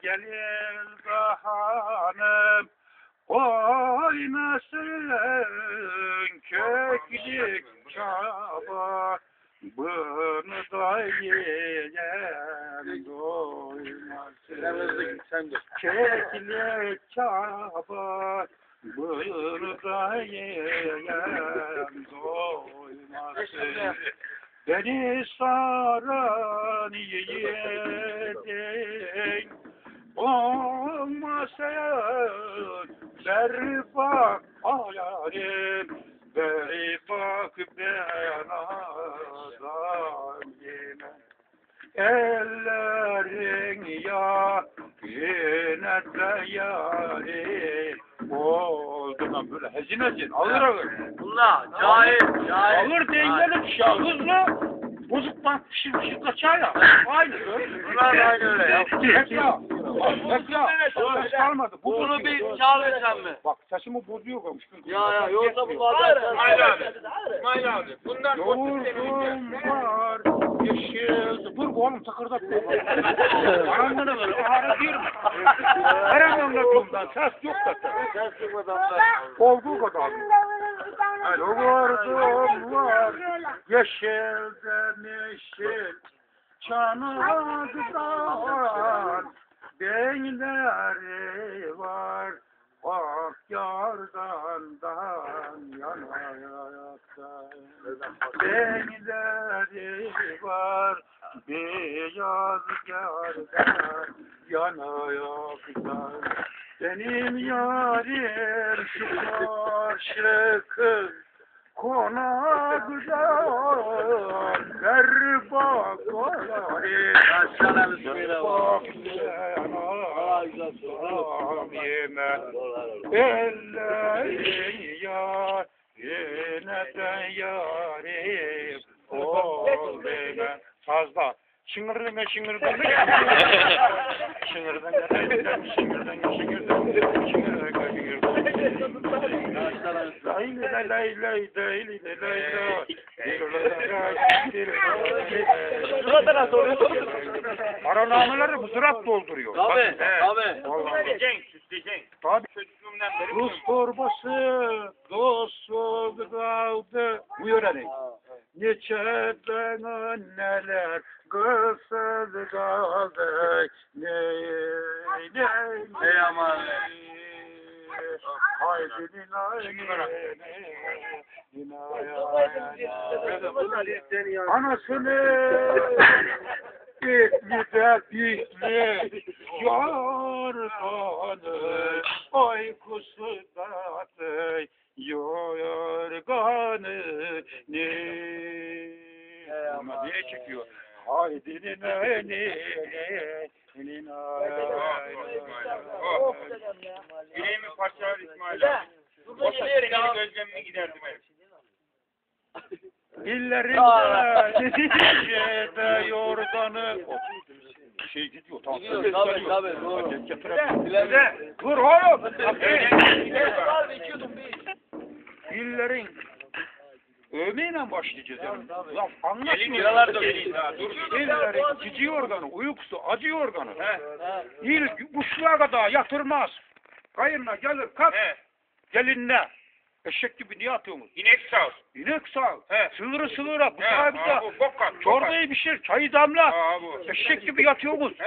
gelir de hanım oynasın köklük çaba. Bunu da yiyen doymasın. Köklük çaba. Bunu da yiyen doymasın. Beni saran yiyedin olmasın. Beri bak hayalim, beri bak ben adam yine. Ellerin ya yine de yarim oldu lan böyle hezin alır. Bunlar cahil. Alır dengelim şahızla bozuktan pişirmişi kaçar ya. Aynı öyle. Bunlar aynı öyle ya. Bekla. Ses kalmadı. Bunu bir çağırırsan mı? Bak saçımı bozuyor komş. Ya yolda bu var. İsmail abi. Bundan Yoğurdum var. Yeşil. Dur oğlum takırdak. Anamına ver. Ahara girme. Her anlattığımdan ses yok zaten. Ses yok adamlar. Olduğu kadar. Yoğurdum var. Yeşilden yeşil. Çanağından beyleri var. Ak yardandan yanayaktan. Beyleri var. Beyaz yardan yanayaktan. Benim yarim şu karşı kız. Konaktan ver bak olayım. Aşağıdan bismillah. Bak yeme. Ellerin yar yine de yarim ol deme. Fazla. Şıngırdın şıngırdın. Şıngırdın Aranameleri bu sırat dolduruyor. Tabii. Süsleyeceksin. Tabii. Çocukluğumdan beri. Rus torbası dostum kaldı. Bu yörelik. Neçeden anneler kızsız kaldı. Ey aman. Haydi anasını bitli de bitli yorganı uykusu tatlı yorganı ama niye çekiyor? Haydi Yüreğimi parçalar İsmail abi. O saçını gözlemine giderdim hep. İllerinde yorganı şey gidiyor. Gidiyor tabii doğru. Dur oğlum. İçiyordum bir. İllerin övmeyle başlayacağız yani. Laf Gelin anlatmıyor. yaralar da vereyim daha. Dur. İllerin cici organı, uykusu, acı organı. İl kuşluğa kadar yatırmaz. Kayınla gelir kalk. Gelinle. Eşek gibi niye atıyorsunuz? İnek sağ. İnek sağ. Sığırı sığıra. Bu He, sahibi bu bok at, bok at. çorbayı pişir, çayı damla. Ha, bu. Eşek gibi yatıyorsunuz.